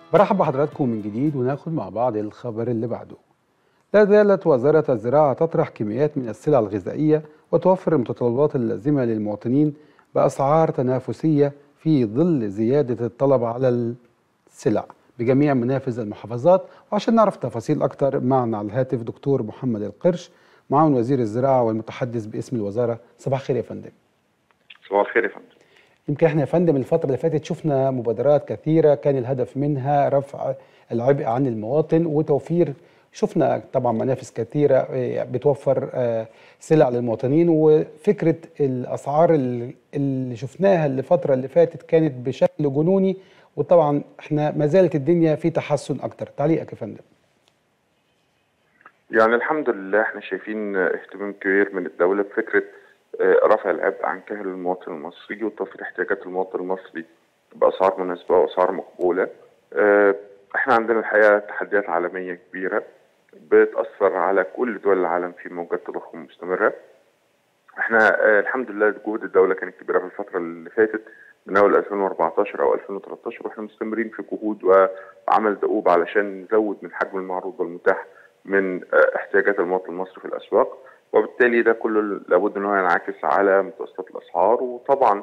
برحب بحضراتكم من جديد وناخد مع بعض الخبر اللي بعده. لا زالت وزارة الزراعة تطرح كميات من السلع الغذائية وتوفر المتطلبات اللازمة للمواطنين بأسعار تنافسية في ظل زيادة الطلب على السلع بجميع منافذ المحافظات. وعشان نعرف تفاصيل أكتر معنا على الهاتف دكتور محمد القرش معاون وزير الزراعة والمتحدث باسم الوزارة. صباح الخير يا فندم. صباح الخير يا فندم. يمكن احنا يا فندم الفترة اللي فاتت شفنا مبادرات كثيرة كان الهدف منها رفع العبء عن المواطن وتوفير. شفنا طبعا منافذ كثيرة بتوفر سلع للمواطنين، وفكرة الأسعار اللي شفناها الفترة اللي فاتت كانت بشكل جنوني، وطبعا احنا ما زالت الدنيا في تحسن أكتر. تعليقك يا فندم. يعني الحمد لله احنا شايفين اهتمام كبير من الدولة بفكرة رفع العبء عن كاهل المواطن المصري وتوفير احتياجات المواطن المصري بأسعار مناسبة وأسعار مقبولة. احنا عندنا الحقيقة تحديات عالمية كبيرة بتأثر على كل دول العالم في موجات تضخم مستمرة. احنا الحمد لله جهود الدولة كانت كبيرة في الفترة اللي فاتت من أول 2014 أو 2013، واحنا مستمرين في جهود وعمل دؤوب علشان نزود من حجم المعروض والمتاح من احتياجات المواطن المصري في الأسواق، وبالتالي ده كله لابد ان هو ينعكس على متوسطات الأسعار. وطبعا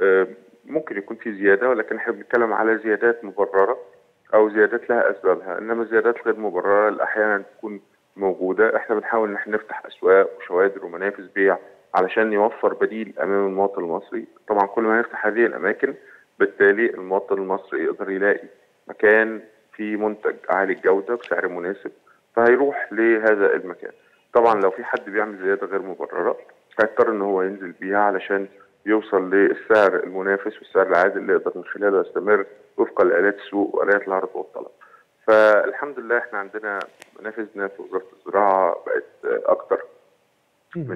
ممكن يكون في زيادة، ولكن احنا بنتكلم على زيادات مبررة أو زيادات لها أسبابها، إنما زيادات غير مبررة أحيانا تكون موجودة. احنا بنحاول ان احنا نفتح أسواق وشوادر ومنافذ بيع علشان يوفر بديل امام المواطن المصري. طبعا كل ما نفتح هذه الاماكن بالتالي المواطن المصري يقدر يلاقي مكان فيه منتج عالي الجوده بسعر مناسب، فهيروح لهذا المكان. طبعا لو في حد بيعمل زياده غير مبرره هيضطر ان هو ينزل بيها علشان يوصل للسعر المنافس والسعر العادل اللي يقدر من خلاله يستمر وفقا لآلات السوق وآلات العرض والطلب. فالحمد لله احنا عندنا منافذنا في وزاره الزراعه بقت اكتر من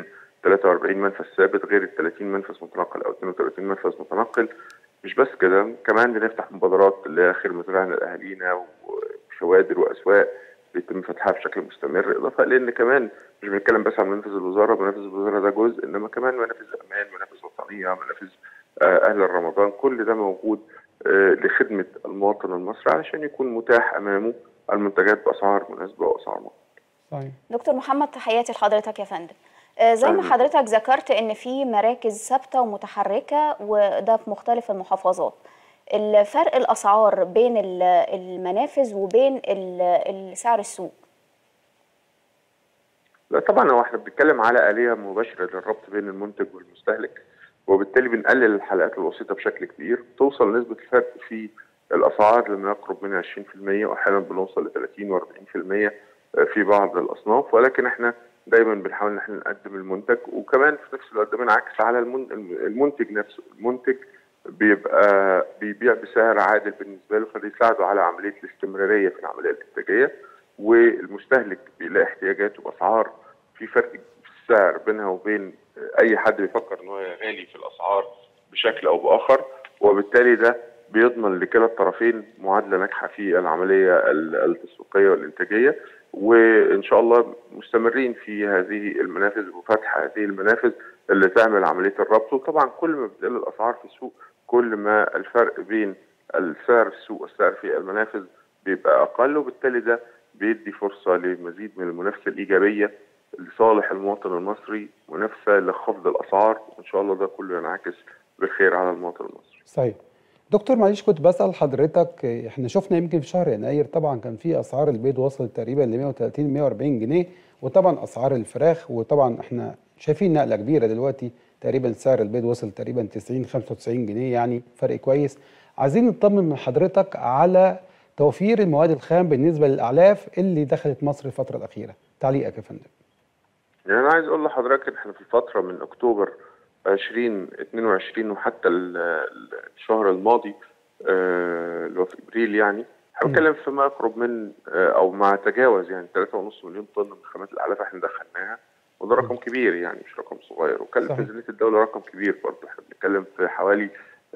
243 منفذ ثابت غير ال 30 منفذ متنقل او 32 منفذ متنقل. مش بس كده، كمان بنفتح مبادرات اللي هي خير مزرعنا لاهالينا وشوادر واسواق بيتم فتحها بشكل مستمر، اضافه لان كمان مش بنتكلم بس عن منفذ الوزاره، منفذ الوزاره ده جزء، انما كمان منافذ امان، منافذ وطنيه، منافذ اهل رمضان، كل ده موجود لخدمه المواطن المصري علشان يكون متاح امامه المنتجات باسعار مناسبه واسعار صحيح. دكتور محمد، تحياتي لحضرتك يا فندم. زي ما حضرتك ذكرت ان في مراكز ثابته ومتحركه وده في مختلف المحافظات. الفرق الاسعار بين المنافذ وبين سعر السوق. لا طبعا هو احنا بنتكلم على آلية مباشرة للربط بين المنتج والمستهلك، وبالتالي بنقلل الحلقات الوسيطة بشكل كبير. توصل نسبة الفرق في الأسعار لما يقرب من 20%، وأحيانا بنوصل ل 30 و40% في بعض الأصناف، ولكن احنا دايما بنحاول ان احنا نقدم المنتج، وكمان في نفس الوقت بنعكس على المنتج نفسه. المنتج بيبقى بيبيع بسعر عادل بالنسبة له، فده يساعده على عملية الاستمرارية في العملية الإنتاجية، والمستهلك بيلاقي احتياجاته باسعار في فرق في السعر بينها وبين اي حد بيفكر ان هو يغالي في الاسعار بشكل او باخر، وبالتالي ده بيضمن لكلا الطرفين معادله ناجحه في العمليه التسويقيه والانتاجيه. وان شاء الله مستمرين في هذه المنافذ وفتح هذه المنافذ اللي تعمل عمليه الربط. وطبعا كل ما بتقل الاسعار في السوق كل ما الفرق بين السعر في السوق والسعر في المنافذ بيبقى اقل، وبالتالي ده بيدي فرصه لمزيد من المنافسه الايجابيه لصالح المواطن المصري، منافسه لخفض الاسعار، وان شاء الله ده كله ينعكس بالخير على المواطن المصري. صحيح. دكتور معلش كنت بسأل حضرتك، احنا شفنا يمكن في شهر يناير طبعا كان في اسعار البيض وصلت تقريبا ل 130 140 جنيه، وطبعا اسعار الفراخ، وطبعا احنا شايفين نقله كبيره دلوقتي، تقريبا سعر البيض وصل تقريبا 90 95 جنيه، يعني فرق كويس. عايزين نطمن من حضرتك على توفير المواد الخام بالنسبه للاعلاف اللي دخلت مصر الفتره الاخيره. تعليقك يا فندم. يعني انا عايز اقول لحضرتك ان احنا في الفتره من اكتوبر 2022 وحتى الشهر الماضي اللي هو في ابريل، يعني احنا بنتكلم في ما يقرب من او ما تجاوز يعني 3.5 مليون طن من خامات الاعلاف احنا دخلناها، وده رقم كبير يعني مش رقم صغير، وكلف ميزانيه الدوله رقم كبير برضه. احنا بنتكلم في حوالي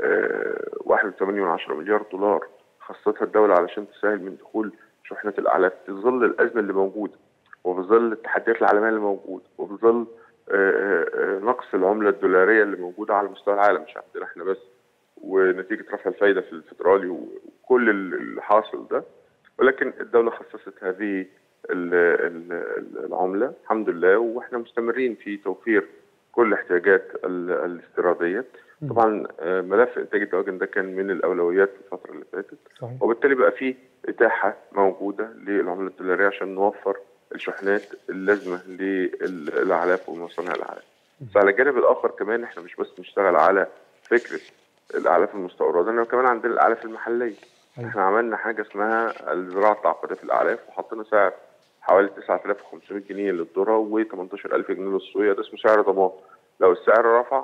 1.8 مليار دولار خصصتها الدوله علشان تسهل من دخول شحنه الاعلاف في ظل الازمه اللي موجوده، وفي ظل التحديات العالميه اللي موجوده، وفي ظل نقص العمله الدولاريه اللي موجوده على مستوى العالم مش عندنا احنا بس. ونتيجه رفع الفايده في الفيدرالي وكل اللي حاصل ده، ولكن الدوله خصصت هذه العمله الحمد لله، واحنا مستمرين في توفير كل احتياجات الاستيراديه. طبعا ملف انتاج الدواجن ده كان من الاولويات في الفتره اللي فاتت، وبالتالي بقى فيه اتاحه موجوده للعمله الدولاريه عشان نوفر الشحنات اللازمه للاعلاف ومصانع الاعلاف. بس على الجانب الاخر كمان احنا مش بس بنشتغل على فكره الاعلاف المستورده، انما كمان عندنا الاعلاف المحليه. احنا عملنا حاجه اسمها الزراعه التعاقديه في الاعلاف، وحطينا سعر حوالي 9500 جنيه للذره و18000 جنيه للصويا، ده اسمه سعر ضمان. لو السعر رفع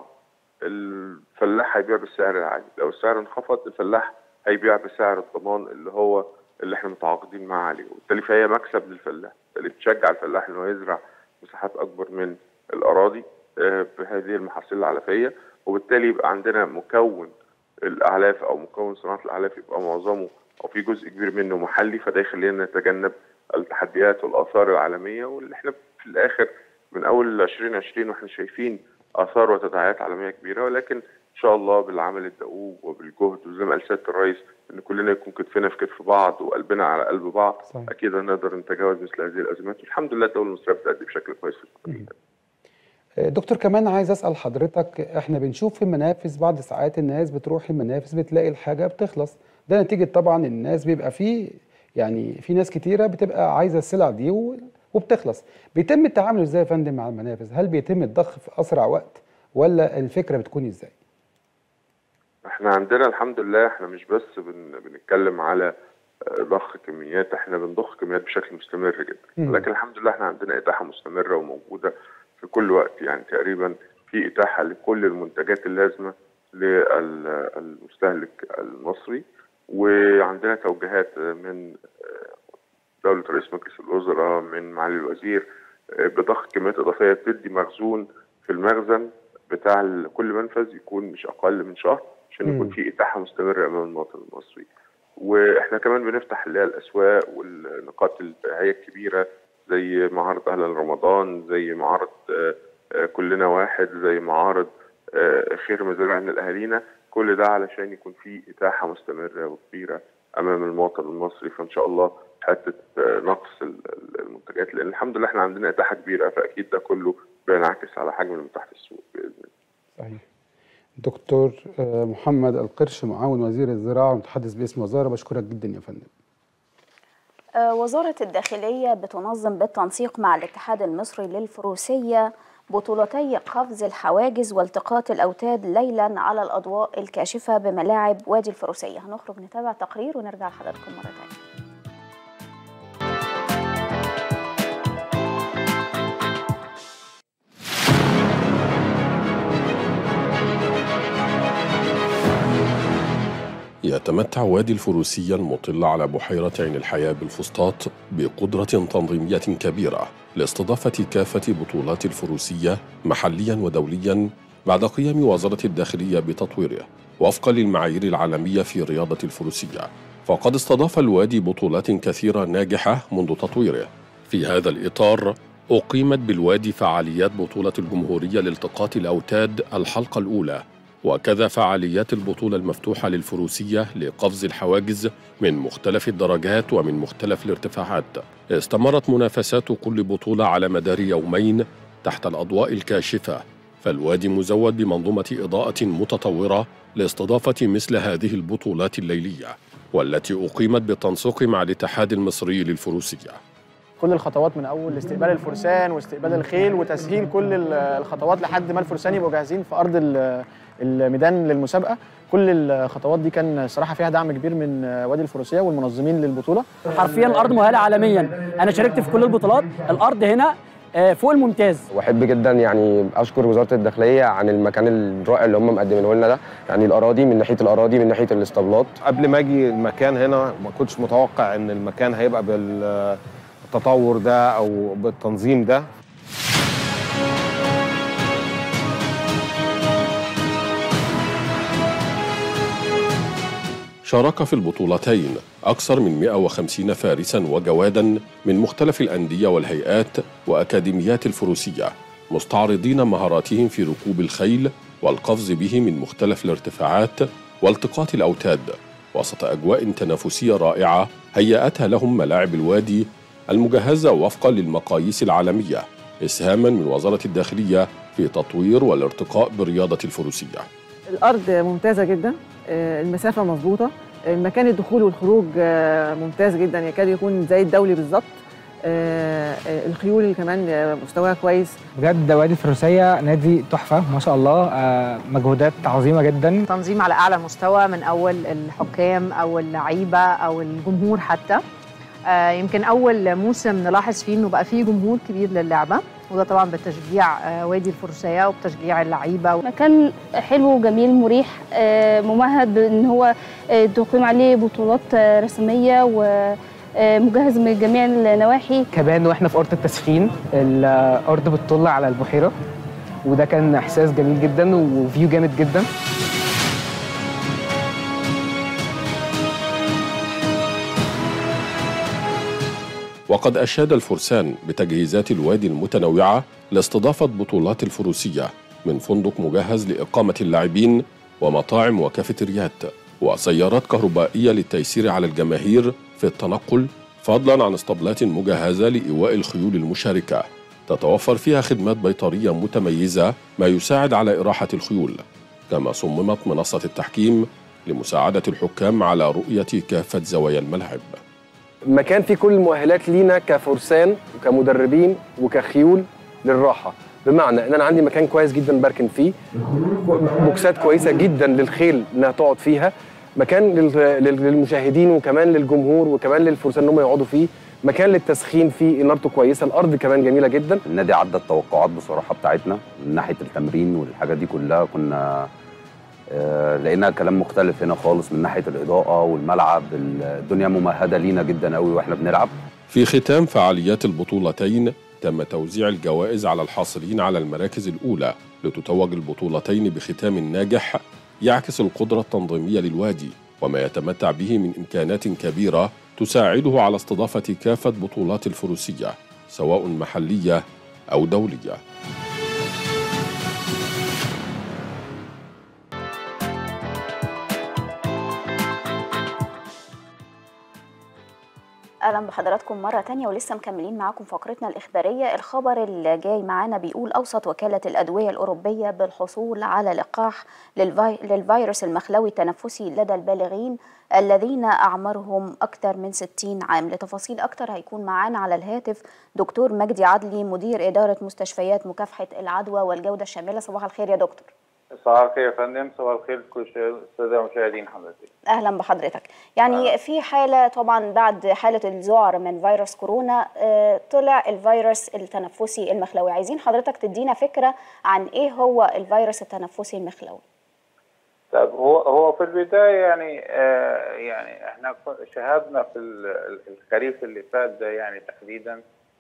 الفلاح هيبيع بالسعر العالي، لو السعر انخفض الفلاح هيبيع بسعر الضمان اللي احنا متعاقدين معاه عليه، وبالتالي فهي مكسب للفلاح، اللي بتشجع الفلاح انه يزرع مساحات اكبر من الاراضي بهذه المحاصيل العلفيه، وبالتالي يبقى عندنا مكون الاعلاف او مكون صناعه الاعلاف يبقى معظمه او في جزء كبير منه محلي، فده يخلينا نتجنب التحديات والاثار العالميه، واللي احنا في الاخر من اول 2020 واحنا شايفين اثار وتداعيات عالميه كبيره، ولكن ان شاء الله بالعمل الدؤوب وبالجهد، وزي ما قال سياده الرئيس ان كلنا يكون كتفنا في كتف بعض وقلبنا على قلب بعض، صحيح. اكيد هنقدر نتجاوز مثل هذه الازمات، والحمد لله الدوله المصريه بتأدي بشكل كويس في الفتره. دكتور كمان عايز اسال حضرتك، احنا بنشوف في المنافذ بعض ساعات الناس بتروح المنافذ بتلاقي الحاجه بتخلص، ده نتيجه طبعا الناس بيبقى فيه يعني في ناس كتيره بتبقى عايزه السلع دي وبتخلص. بيتم التعامل ازاي يا فندم مع المنافذ؟ هل بيتم الضخ في اسرع وقت ولا الفكره بتكون ازاي؟ احنا عندنا الحمد لله احنا مش بس بنتكلم على ضخ كميات، احنا بنضخ كميات بشكل مستمر جدا، ولكن الحمد لله احنا عندنا اتاحه مستمره وموجوده في كل وقت، يعني تقريبا في اتاحه لكل المنتجات اللازمه للمستهلك المصري، وعندنا توجيهات من دولة رئيس مجلس الوزراء من معالي الوزير بضخ كميات إضافية بتدي مخزون في المخزن بتاع كل منفذ يكون مش أقل من شهر عشان يكون في إتاحة مستمرة أمام المواطن المصري. وإحنا كمان بنفتح اللي هي الأسواق والنقاط البيعية الكبيرة زي معارض أهلا رمضان، زي معارض كلنا واحد، زي معارض خير مزارعنا لأهالينا، كل ده علشان يكون في إتاحة مستمرة وكبيرة أمام المواطن المصري. فإن شاء الله حتة نقص المنتجات، لأن الحمد لله احنا عندنا إتاحة كبيرة، فأكيد ده كله بينعكس على حجم المتاح في السوق بإذن الله. صحيح. دكتور محمد القرش معاون وزير الزراعة ومتحدث باسم وزارة، بشكرك جدا يا فندم. وزارة الداخلية بتنظم بالتنسيق مع الاتحاد المصري للفروسية بطولتي قفز الحواجز والتقاط الأوتاد ليلا على الأضواء الكاشفة بملاعب وادي الفروسية. هنخرج نتابع تقرير ونرجع لحضراتكم مرة تانية. يتمتع وادي الفروسية المطل على بحيرة عين الحياة بالفسطاط بقدرة تنظيمية كبيرة لاستضافة كافة بطولات الفروسية محليا ودوليا بعد قيام وزارة الداخلية بتطويره وفقا للمعايير العالمية في رياضة الفروسية. فقد استضاف الوادي بطولات كثيرة ناجحة منذ تطويره. في هذا الإطار أقيمت بالوادي فعاليات بطولة الجمهورية لالتقاط الأوتاد الحلقة الأولى، وكذا فعاليات البطولة المفتوحة للفروسية لقفز الحواجز من مختلف الدرجات ومن مختلف الارتفاعات. استمرت منافسات كل بطولة على مدار يومين تحت الأضواء الكاشفة، فالوادي مزود بمنظومة إضاءة متطورة لاستضافة مثل هذه البطولات الليلية، والتي أقيمت بالتنسيق مع الاتحاد المصري للفروسية. كل الخطوات من اول استقبال الفرسان واستقبال الخيل وتسهيل كل الخطوات لحد ما الفرسان يبقوا جاهزين في ارض الميدان للمسابقه. كل الخطوات دي كان صراحه فيها دعم كبير من وادي الفروسيه والمنظمين للبطوله. حرفيا الارض مؤهله عالميا، انا شاركت في كل البطولات، الارض هنا فوق الممتاز. واحب جدا يعني اشكر وزاره الداخليه عن المكان الرائع اللي هم مقدمينه لنا ده، يعني الاراضي من ناحيه الاراضي من ناحيه الاسطبلات. قبل ما اجي المكان هنا ما كنتش متوقع ان المكان هيبقى بالتطور ده او بالتنظيم ده. شارك في البطولتين أكثر من 150 فارساً وجواداً من مختلف الأندية والهيئات وأكاديميات الفروسية، مستعرضين مهاراتهم في ركوب الخيل والقفز به من مختلف الارتفاعات والتقاط الأوتاد وسط أجواء تنافسية رائعة هيأتها لهم ملاعب الوادي المجهزة وفقا للمقاييس العالمية، إسهاما من وزارة الداخلية في تطوير والارتقاء بالرياضة الفروسية. الأرض ممتازة جدا، المسافة مظبوطة، مكان الدخول والخروج ممتاز جدا، يكاد يكون زي الدولي بالظبط. الخيول كمان مستواها كويس. بجد وادي الفروسية نادي تحفة ما شاء الله، مجهودات عظيمة جدا، تنظيم على أعلى مستوى من أول الحكام أو اللعيبة أو الجمهور حتى. يمكن أول موسم نلاحظ فيه إنه بقى فيه جمهور كبير للعبة، وده طبعا بتشجيع وادي الفروسية وبتشجيع اللعيبة. مكان حلو وجميل مريح، ممهد بأن هو تقيم عليه بطولات رسمية ومجهز من جميع النواحي. كمان واحنا في أرض التسخين، الأرض بتطل على البحيرة، وده كان إحساس جميل جدا وفيو جامد جدا. وقد أشاد الفرسان بتجهيزات الوادي المتنوعة لاستضافة بطولات الفروسية، من فندق مجهز لإقامة اللاعبين ومطاعم وكافيتريات وسيارات كهربائية للتيسير على الجماهير في التنقل، فضلا عن اسطبلات مجهزة لإيواء الخيول المشاركة تتوفر فيها خدمات بيطرية متميزة ما يساعد على إراحة الخيول. كما صممت منصة التحكيم لمساعدة الحكام على رؤية كافة زوايا الملعب. مكان فيه كل المؤهلات لينا كفرسان وكمدربين وكخيول للراحه، بمعنى ان انا عندي مكان كويس جدا بركن فيه، بوكسات كويسه جدا للخيل انها تقعد فيها، مكان للمشاهدين وكمان للجمهور وكمان للفرسان انهم يقعدوا فيه، مكان للتسخين فيه، انارته كويسه، الارض كمان جميله جدا. النادي عدى التوقعات بصراحه بتاعتنا من ناحيه التمرين والحاجات دي كلها، كنا لقينا كلام مختلف هنا خالص من ناحيه الاضاءه والملعب، الدنيا ممهده لينا جدا قوي واحنا بنلعب. في ختام فعاليات البطولتين تم توزيع الجوائز على الحاصلين على المراكز الأولى لتتوج البطولتين بختام ناجح يعكس القدرة التنظيمية للوادي وما يتمتع به من إمكانات كبيرة تساعده على استضافة كافة بطولات الفروسية سواء محلية أو دولية. اهلا بحضراتكم مره تانية، ولسه مكملين معاكم فقرتنا الاخباريه. الخبر اللي جاي معانا بيقول اوصت وكاله الادويه الاوروبيه بالحصول على لقاح للفيروس المخلوي التنفسي لدى البالغين الذين اعمارهم اكثر من 60 عام. لتفاصيل اكتر هيكون معانا على الهاتف دكتور مجدي عدلي، مدير اداره مستشفيات مكافحه العدوى والجوده الشامله. صباح الخير يا دكتور. صباح الخير يا فندم. صباح الخير لكل الساده المشاهدين حضرتك. اهلا بحضرتك. يعني في حاله طبعا بعد حاله الذعر من فيروس كورونا طلع الفيروس التنفسي المخلوي، عايزين حضرتك تدينا فكره عن ايه هو الفيروس التنفسي المخلوي. طب هو في البدايه يعني احنا شاهدنا في الخريف اللي فات ده يعني تحديدا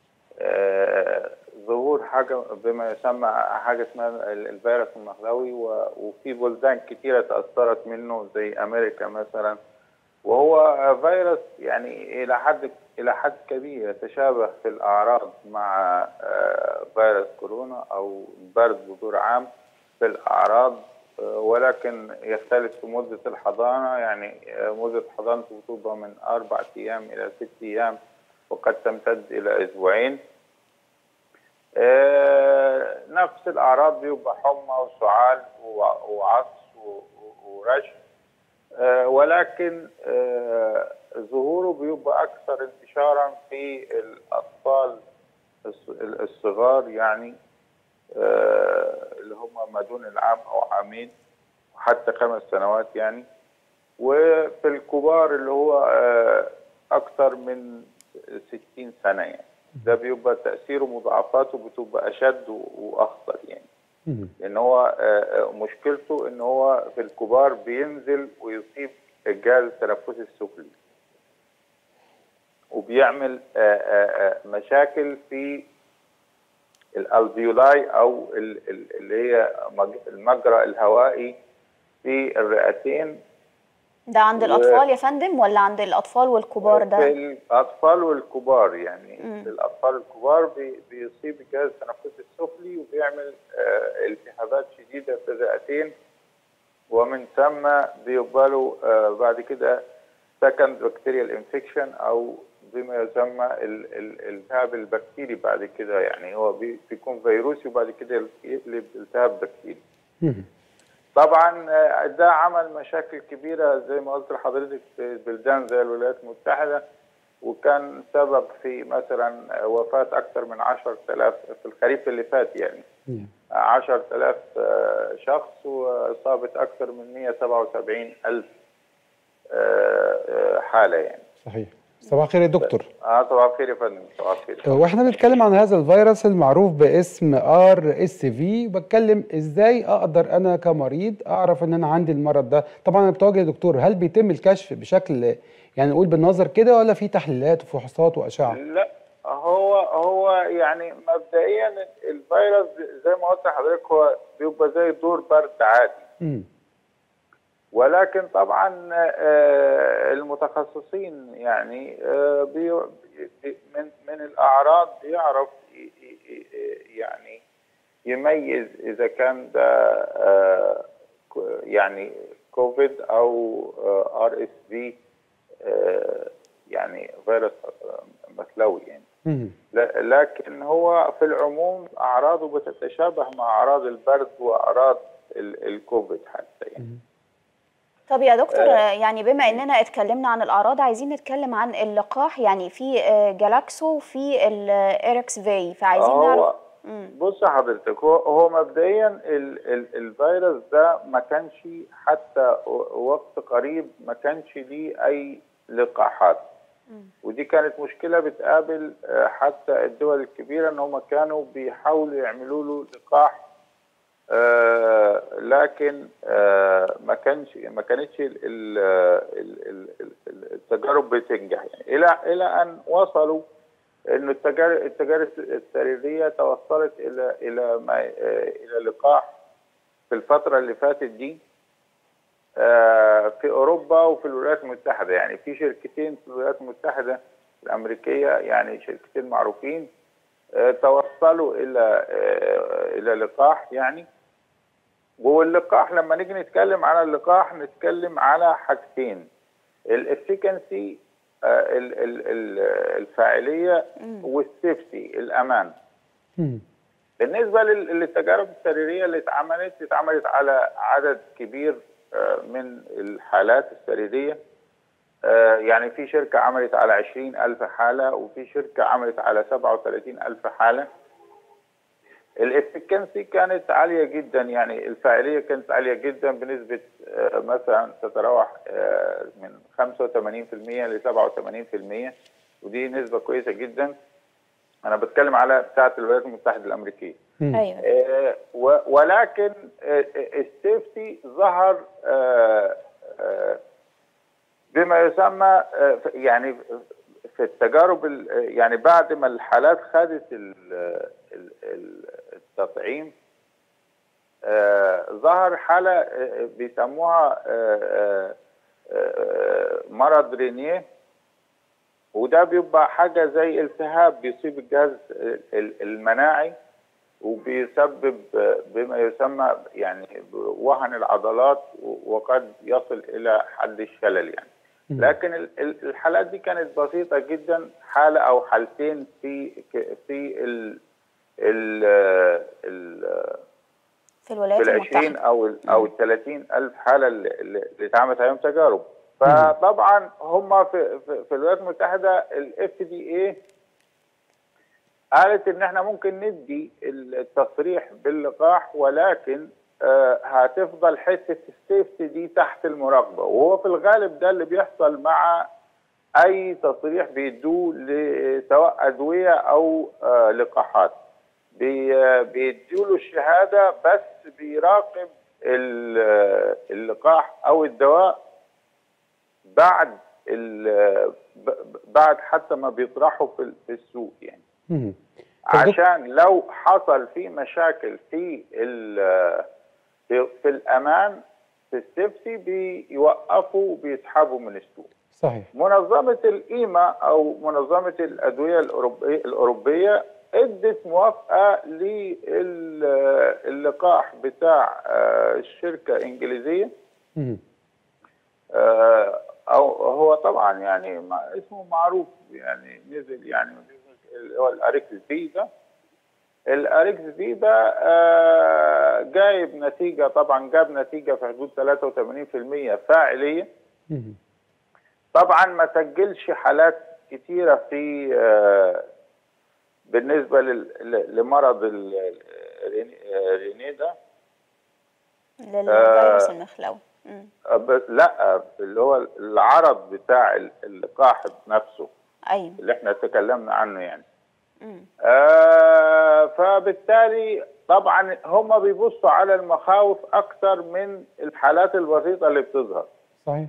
ظهور حاجه بما يسمى حاجه اسمها الفيروس المخلوي، وفي بلدان كثيره تاثرت منه زي امريكا مثلا، وهو فيروس يعني الى حد كبير يتشابه في الاعراض مع فيروس كورونا او البرد بصوره عام في الاعراض، ولكن يختلف في مده الحضانه. يعني مده حضانته بتبقى من 4 أيام الى 6 أيام وقد تمتد الى اسبوعين. نفس الاعراض بيبقى حمى وسعال وعطس ورشح، ولكن ظهوره بيبقى اكثر انتشارا في الاطفال الصغار، يعني اللي هم ما دون العام او عامين وحتى 5 سنوات يعني، وفي الكبار اللي هو اكثر من 60 سنه يعني. ده بيبقى تأثيره مضاعفاته بتبقى أشد وأخطر يعني، لأن هو مشكلته إن هو في الكبار بينزل ويصيب الجهاز التنفسي السفلي وبيعمل مشاكل في الألفيولاي أو اللي هي المجرى الهوائي في الرئتين. ده عند الأطفال يا فندم ولا عند الأطفال والكبار؟ ده في الأطفال والكبار يعني. في الأطفال الكبار بيصيب الجهاز التنفسي السفلي وبيعمل التهابات شديدة في الرئتين، ومن ومن ثم بيبقى له بعد كده سكند بكتيريال انفكشن او بما يسمى الالتهاب البكتيري بعد كده، يعني هو بيكون فيروسي وبعد كده يقلب التهاب بكتيري. طبعا ده عمل مشاكل كبيره زي ما قلت لحضرتك في بلدان زي الولايات المتحده، وكان سبب في مثلا وفاه اكثر من 10,000 في الخريف اللي فات، يعني 10,000 شخص، واصابه اكثر من 177,000 حاله يعني. صحيح. صباح الخير يا دكتور. صباح الخير يا فندم. صباح الخير. واحنا بنتكلم عن هذا الفيروس المعروف باسم RSV، بتكلم ازاي اقدر انا كمريض اعرف ان انا عندي المرض ده. طبعا انا بتواجه يا دكتور، هل بيتم الكشف بشكل يعني نقول بالنظر كده، ولا في تحليلات وفحوصات واشعه؟ لا، هو يعني مبدئيا الفيروس زي ما قلت لحضرتك هو بيبقى زي دور برد عادي. ولكن طبعا المتخصصين يعني من الاعراض يعرف يعني يميز اذا كان ده يعني كوفيد او RSV، يعني فيروس مثلوي يعني. لكن هو في العموم اعراضه بتتشابه مع اعراض البرد واعراض الكوفيد حتى يعني. طب يا دكتور، يعني بما اننا اتكلمنا عن الاعراض، عايزين نتكلم عن اللقاح. يعني في جالاكسو وفي الاريكس في، فعايزين نعرف. بص حضرتك، هو مبدئيا الفيروس ده ما كانش حتى وقت قريب ما كانش ليه اي لقاحات، ودي كانت مشكله بتقابل حتى الدول الكبيره، ان هم كانوا بيحاولوا يعملوا له لقاح، لكن ما كانتش التجارب بتنجح يعني، الى ان وصلوا انه التجارب السريريه توصلت الى لقاح في الفتره اللي فاتت دي في اوروبا وفي الولايات المتحده. يعني في شركتين في الولايات المتحده الامريكيه، يعني شركتين معروفين، توصلوا الى لقاح يعني. واللقاح لما نيجي نتكلم على اللقاح نتكلم على حاجتين: الافيكانسي الفاعليه، والسيفتي الامان. بالنسبه للتجارب السريريه اللي اتعملت على عدد كبير من الحالات السريريه، يعني في شركه عملت على 20,000 حاله، وفي شركه عملت على 37,000 حاله. الافكنسي كانت عاليه جدا، يعني الفاعليه كانت عاليه جدا بنسبه مثلا تتراوح من 85% ل 87%، ودي نسبه كويسه جدا. انا بتكلم على بتاعه الولايات المتحده الامريكيه. ايوه. ولكن السيفتي ظهر بما يسمى يعني في التجارب، يعني بعد ما الحالات خدت التطعيم، ظهر حالة بيسموها مرض رينيه، وده بيبقى حاجة زي التهاب بيصيب الجهاز المناعي، وبيسبب بما يسمى يعني وهن العضلات، وقد يصل إلى حد الشلل يعني. لكن الحالات دي كانت بسيطة جدا، حالة أو حالتين في الولايات المتحدة، 20 أو 30,000 حالة اللي اتعملت عليهم تجارب. فطبعا هم في الولايات المتحدة الFDA قالت إن احنا ممكن ندي التصريح باللقاح، ولكن هتفضل حته السيفتي دي تحت المراقبه. وهو في الغالب ده اللي بيحصل مع اي تصريح بيدوه سواء ادويه او لقاحات، بيدوا له الشهاده، بس بيراقب اللقاح او الدواء بعد حتى ما بيطرحوا في السوق يعني. عشان لو حصل في مشاكل في الامان في السيفتي بيوقفوا وبيسحبوا من السوق. صحيح. منظمه الإيما او منظمه الادويه الاوروبيه ادت موافقه للقاح بتاع الشركه انجليزيه او هو طبعا يعني اسمه معروف، يعني نزل يعني اللي هو الاريكس في ده. الاريكس في ده جايب نتيجه، طبعا جاب نتيجه في حدود 83% فاعليه. طبعا ما سجلش حالات كتيره في بالنسبه لمرض الرينيه ده، للفيروس المخلوي. لا، اللي هو العرض بتاع اللقاح نفسه. ايوه، اللي احنا تكلمنا عنه يعني. فبالتالي طبعا هم بيبصوا على المخاوف اكثر من الحالات البسيطه اللي بتظهر. صحيح.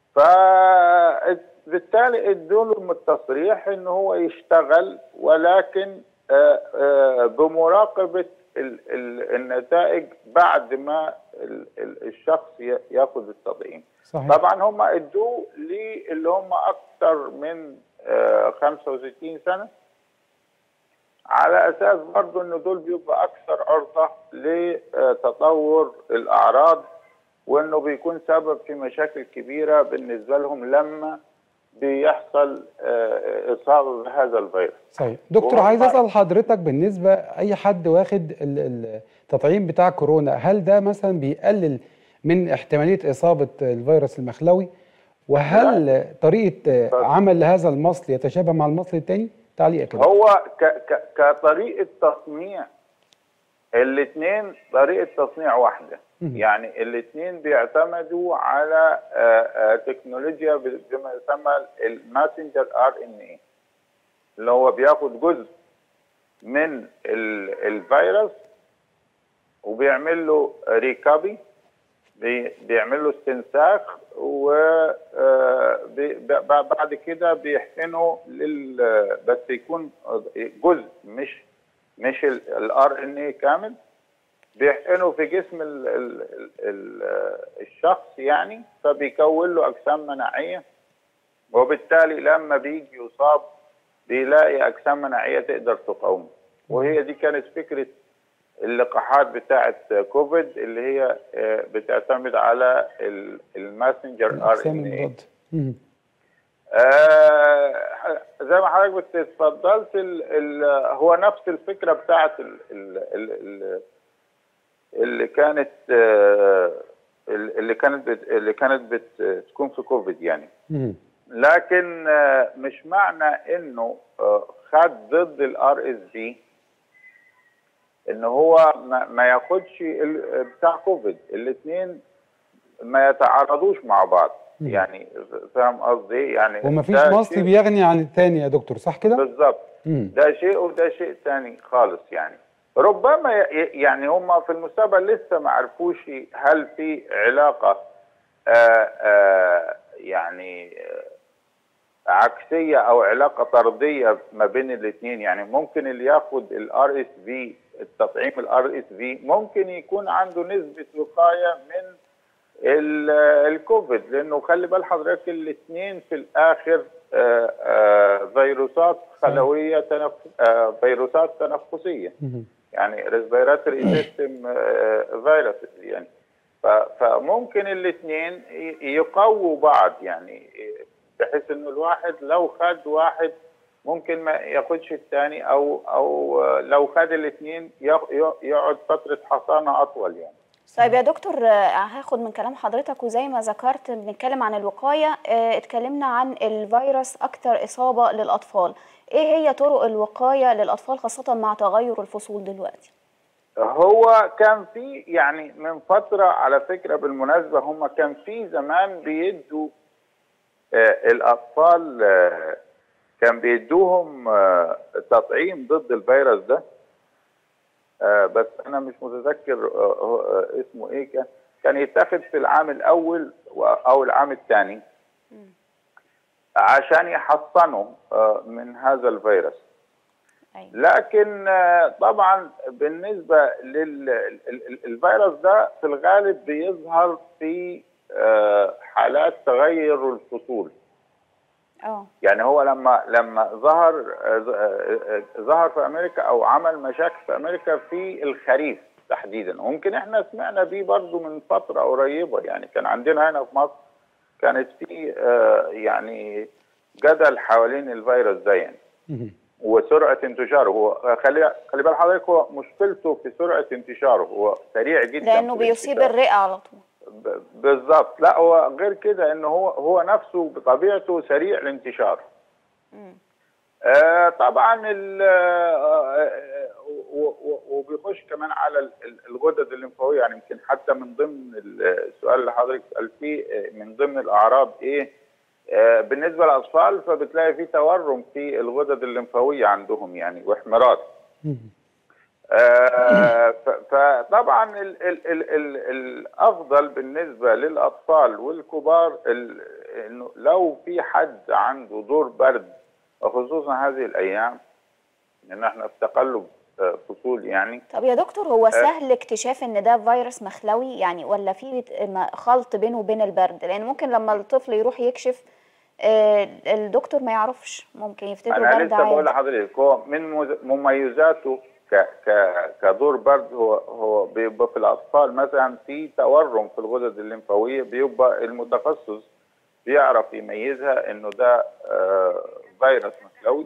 فبالتالي ادوا له التصريح ان هو يشتغل، ولكن بمراقبه النتائج بعد ما الشخص ياخذ التطعيم. صحيح. طبعا هم ادوه اللي هم اكثر من 65 سنه، على اساس برضه ان دول بيبقى اكثر عرضه لتطور الاعراض، وانه بيكون سبب في مشاكل كبيره بالنسبه لهم لما بيحصل اصابه بهذا الفيروس. صحيح. دكتور، عايز اسال حضرتك، بالنسبه اي حد واخد التطعيم بتاع كورونا، هل ده مثلا بيقلل من احتماليه اصابه الفيروس المخلوي؟ وهل طريقه عمل هذا المصل يتشابه مع المصل الثاني؟ تعليق كده. هو كطريقه تصنيع، الاثنين طريقه تصنيع واحده. يعني الاثنين بيعتمدوا على تكنولوجيا بما يسمى الماسنجر RNA، اللي هو بياخد جزء من الفيروس وبيعمل له ريكابي، بيعمل له استنساخ، وبعد كده بيحقنه بس يكون جزء مش الRNA كامل، بيحقنه في جسم الشخص يعني، فبيكون له اجسام مناعيه، وبالتالي لما بيجي يصاب بيلاقي اجسام مناعيه تقدر تقاومه. وهي دي كانت فكره اللقاحات بتاعه كوفيد، اللي هي بتعتمد على الماسنجر RNA. زي ما حضرتك اتفضلت، هو نفس الفكره بتاعه اللي كانت بتكون في كوفيد يعني. لكن مش معنى انه خد ضد الRSV ان هو ما ياخدش بتاع كوفيد. الاثنين ما يتعارضوش مع بعض. يعني فاهم قصدي؟ يعني ومفيش مصل بيغني عن الثاني يا دكتور، صح كده؟ بالظبط. ده شيء وده شيء ثاني خالص يعني. ربما يعني هم في المستقبل لسه ما عرفوش هل في علاقه يعني عكسيه او علاقه طرديه ما بين الاثنين. يعني ممكن اللي ياخد الRSV، التطعيم الRSV، ممكن يكون عنده نسبه وقايه من الكوفيد، لانه خلي بال حضرتك الاثنين في الاخر فيروسات خلويه، فيروسات تنفسيه، يعني ريسبيراتوري سيستم فيروس يعني. فممكن الاثنين يقووا بعض، يعني بحيث انه الواحد لو خد واحد ممكن ما ياخدش الثاني، او لو خد الاثنين يقعد فتره حصانه اطول يعني. طيب يا دكتور، هاخد من كلام حضرتك، وزي ما ذكرت بنتكلم عن الوقايه، اتكلمنا عن الفيروس اكثر اصابه للاطفال. ايه هي طرق الوقايه للاطفال خاصه مع تغير الفصول دلوقتي؟ هو كان في يعني من فتره، على فكره بالمناسبه، هم كان في زمان بيدوا الاطفال، كان بيدوهم تطعيم ضد الفيروس ده، بس انا مش متذكر اسمه ايه. كان يتاخد في العام الاول او العام الثاني عشان يحصنوا من هذا الفيروس. لكن طبعا بالنسبه للفيروس ده في الغالب بيظهر في حالات تغير الفصول. يعني هو لما ظهر في امريكا، او عمل مشاكل في امريكا في الخريف، تحديدا. وممكن احنا سمعنا بيه برضو من فتره قريبه، يعني كان عندنا هنا في مصر كانت في يعني جدل حوالين الفيروس ده يعني وسرعه انتشاره. هو خلي بال حضرتك، هو مشكلته في سرعه انتشاره، هو سريع جدا لانه بيصيب الرئه على طول. بالظبط. لا هو غير كده، ان هو نفسه بطبيعته سريع الانتشار. طبعا وبيخش كمان على الغدد الليمفاويه. يعني يمكن حتى من ضمن السؤال اللي حضرتك سالتيه، من ضمن الاعراض ايه بالنسبه للاطفال، فبتلاقي في تورم في الغدد الليمفاويه عندهم يعني واحمرار. فطبعا الافضل بالنسبه للاطفال والكبار انه لو في حد عنده دور برد، وخصوصا هذه الايام ان احنا في تقلب فصول يعني. طب يا دكتور، هو سهل اكتشاف ان ده فيروس مخلوي يعني، ولا في خلط بينه وبين البرد؟ لان ممكن لما الطفل يروح يكشف الدكتور ما يعرفش، ممكن يفتكره برد عادي. انا لسه بقول لحضرتك، هو من مميزاته كدور برد هو بيبقى في الاطفال مثلا في تورم في الغدد الليمفاويه، بيبقى المتخصص بيعرف يميزها انه ده فيروس مخلوي.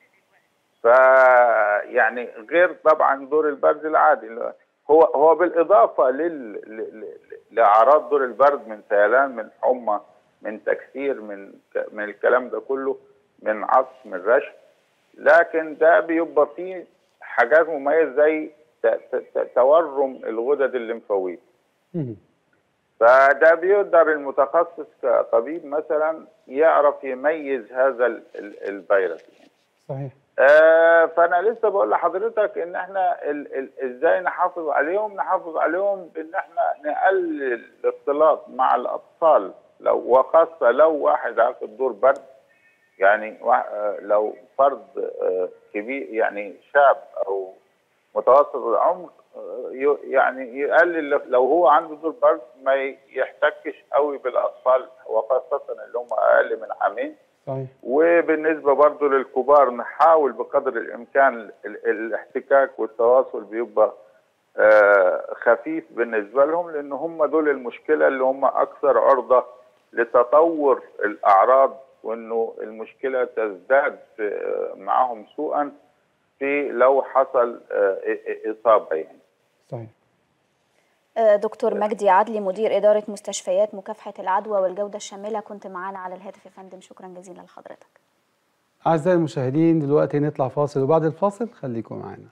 فيعني غير طبعا دور البرد العادي. هو بالاضافه لاعراض دور البرد من سيلان، من حمى، من تكسير، من الكلام ده كله، من عطس، من رشح. لكن ده بيبقى فيه حاجات مميزه زي تورم الغدد الليمفاويه. فده بيقدر المتخصص كطبيب مثلا يعرف يميز هذا الفيروس يعني. صحيح. فانا لسه بقول لحضرتك ان احنا ازاي نحافظ عليهم بان احنا نقلل الاختلاط مع الاطفال، وخاصه لو واحد عاقد دور برد. يعني لو فرد كبير يعني شاب او متوسط العمر، يعني يقلل لو هو عنده دور برد ما يحتكش قوي بالاطفال، وخاصه اللي هم اقل من عامين. صحيح. وبالنسبه برضه للكبار نحاول بقدر الامكان الاحتكاك والتواصل بيبقى خفيف بالنسبه لهم، لان هم دول المشكله اللي هم اكثر عرضه لتطور الاعراض، وانه المشكله تزداد معهم سوءا في لو حصل اصابه يعني. صحيح. دكتور مجدي عدلي، مدير إدارة مستشفيات مكافحة العدوى والجودة الشاملة، كنت معانا على الهاتف يا فندم، شكرا جزيلا لحضرتك. أعزائي المشاهدين، دلوقتي نطلع فاصل، وبعد الفاصل خليكم معانا.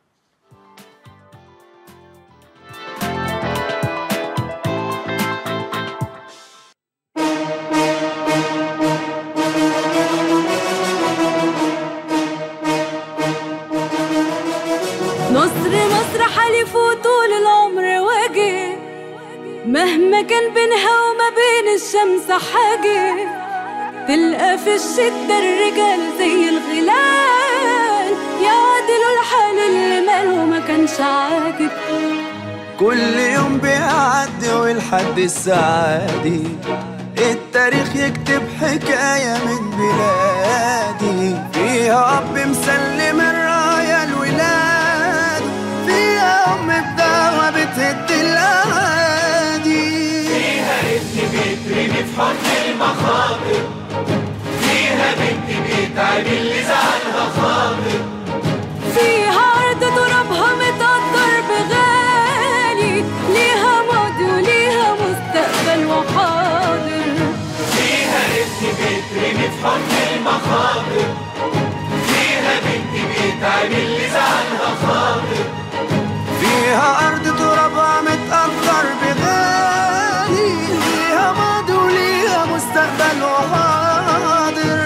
مصر حلفوا طول العمر واجه، مهما كان بينها وما بين الشمس حاجة، تلقى في الشدة الرجال زي الغلال يعدلوا الحال اللي ماله ما كانش عاجب. كل يوم بيعدي والحد السعادي التاريخ يكتب حكاية من بلادي، فيها أب مسلم الراية الولاد، فيها أم بدعوة بتهد الأعادي، فيها ابن بيترمي في حضن المخاطر، فيها بنت بيتعب اللي زعلها خاطر، فيها أرض ترابها متقدر بغالي، ليها ماضي وليها مستقبل وحاضر، فيها ابن بيترمي في حضن المخاطر، فيها بنت بيتعب اللي زعلها خاطر، فيها أرض ترابها متقدر بغالي، ليها ماضي وليها مستقبل وحاضر.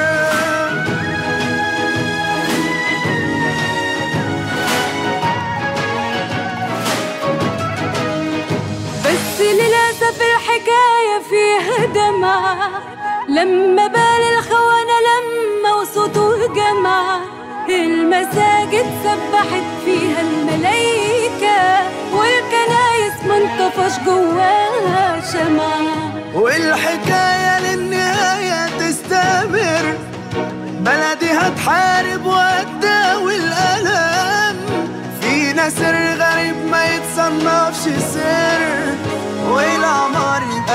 بس للأسف الحكاية فيها دمع، لما بال الخونة لما وصوته جمع، المساجد سبحت فيها الملايكة، والكنايس ما انطفش جواها شمع، والحكاية للنهاية تستمر، بلدي هتحارب وهتداوي الألم، في نسر غريب ما يتصنفش